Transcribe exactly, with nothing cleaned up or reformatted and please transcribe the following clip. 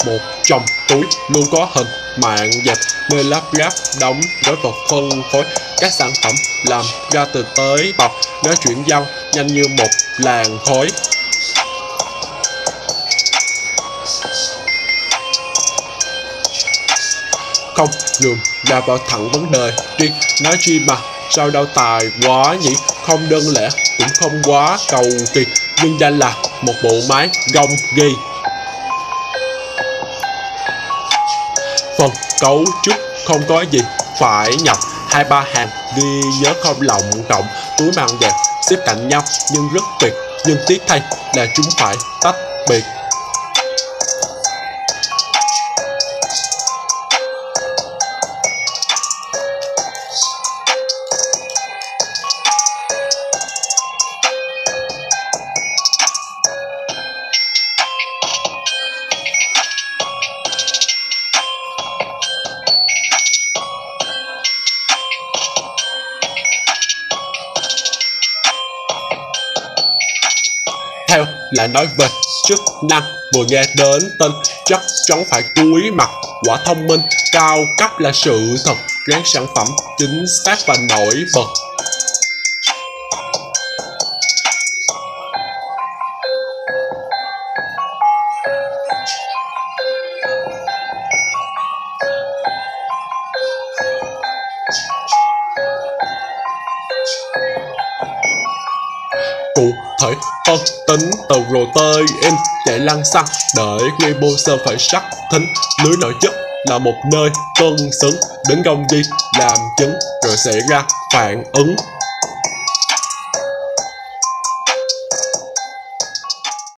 Một trong túi luôn có hình mạng dẹp, nơi lắp ráp đóng gói và phân phối các sản phẩm làm ra từ tới tàu. Nó chuyển giao nhanh như một làn khói. Không lường ra vào thẳng vấn đề riêng, nói chi mà sao đau tài quá nhỉ. Không đơn lẻ cũng không quá cầu kỳ, nhưng ra là một bộ máy gông ghi. Phần cấu trúc không có gì phải nhập, hai ba hàng ghi nhớ không lọng cộng. Túi màng dẹp xếp cạnh nhau nhưng rất tuyệt, nhưng tiếc thay là chúng phải tách biệt. Theo là nói về chức năng, vừa nghe đến tên chắc chắn phải cúi mặt. Quả thông minh cao cấp là sự thật, ráng sản phẩm chính xác và nổi bật. Cụ thể phân tính từ protein chạy lăn xăng để ribosome phải sắc thính. Lưới nội chất là một nơi cân xứng, đến gông ghi làm chứng rồi sẽ ra phản ứng.